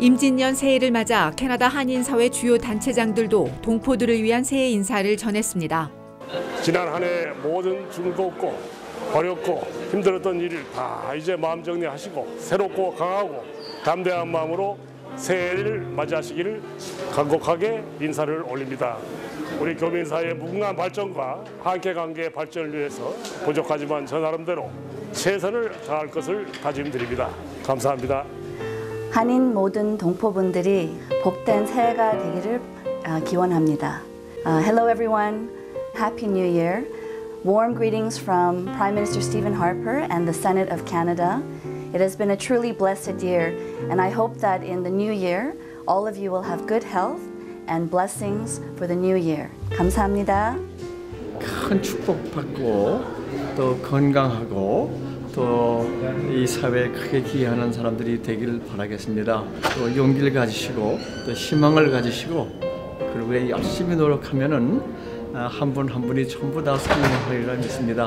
임진년 새해를 맞아 캐나다 한인사회 주요 단체장들도 동포들을 위한 새해 인사를 전했습니다. 지난 한 해 모든 즐겁고 어렵고 힘들었던 일을 다 이제 마음 정리하시고 새롭고 강하고 담대한 마음으로 새해를 맞이하시기를 간곡하게 인사를 올립니다. 우리 교민사회의 무궁한 발전과 한계관계 발전을 위해서 부족하지만 저 나름대로 최선을 다할 것을 다짐드립니다. 감사합니다. 한인 모든 동포분들이 복된 새해가 되기를 기원합니다. Hello everyone, Happy New Year. Warm greetings from Prime Minister Stephen Harper and the Senate of Canada. It has been a truly blessed year, and I hope that in the new year, all of you will have good health and blessings for the new year. 감사합니다. 큰 축복받고 또 건강하고 또 이 사회에 크게 기여하는 사람들이 되길 바라겠습니다. 또 용기를 가지시고 또 희망을 가지시고 그리고 열심히 노력하면은 한 분 한 분이 전부 다 성공하리라 믿습니다.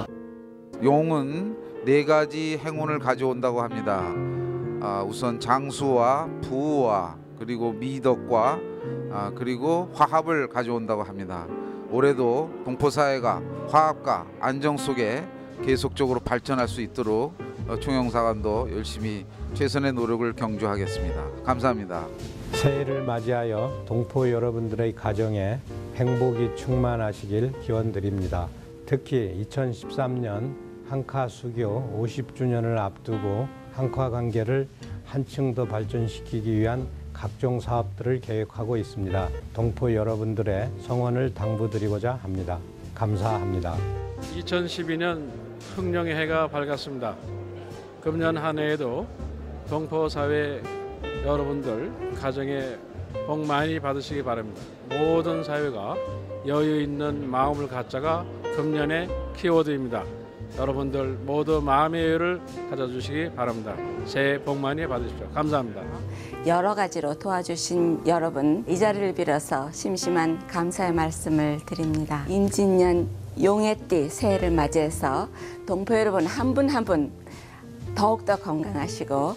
용은 4가지 행운을 가져온다고 합니다. 우선 장수와 부와 그리고 미덕과 그리고 화합을 가져온다고 합니다. 올해도 동포사회가 화합과 안정 속에 계속적으로 발전할 수 있도록 총영사관도 열심히 최선의 노력을 경주하겠습니다. 감사합니다. 새해를 맞이하여 동포 여러분들의 가정에 행복이 충만하시길 기원드립니다. 특히 2013년 한카 수교 50주년을 앞두고 한카 관계를 한층 더 발전시키기 위한 각종 사업들을 계획하고 있습니다. 동포 여러분들의 성원을 당부드리고자 합니다. 감사합니다. 2012년 흑령의 해가 밝았습니다. 금년 한 해에도 동포사회 여러분들 가정에 복 많이 받으시기 바랍니다. 모든 사회가 여유 있는 마음을 갖자가 금년의 키워드입니다. 여러분들 모두 마음의 여유를 가져주시기 바랍니다. 새해 복 많이 받으십시오. 감사합니다. 여러 가지로 도와주신 여러분, 이 자리를 빌어서 심심한 감사의 말씀을 드립니다. 임진년 용해띠 새해를 맞이해서 동포 여러분 한 분 한 분 더욱더 건강하시고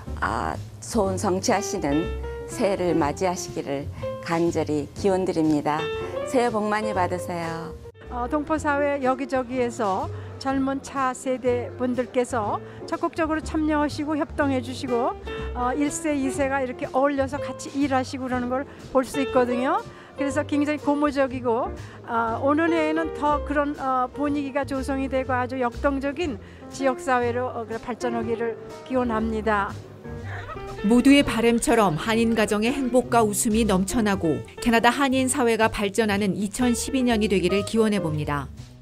소원 성취하시는 새해를 맞이하시기를 간절히 기원드립니다. 새해 복 많이 받으세요. 동포사회 여기저기에서 젊은 차세대 분들께서 적극적으로 참여하시고 협동해 주시고 1세, 2세가 이렇게 어울려서 같이 일하시고 그러는 걸 볼 수 있거든요. 그래서 굉장히 고무적이고 오는 해에는 더 그런 분위기가 조성이 되고 아주 역동적인 지역사회로 발전하기를 기원합니다. 모두의 바람처럼 한인 가정의 행복과 웃음이 넘쳐나고 캐나다 한인 사회가 발전하는 2012년이 되기를 기원해 봅니다.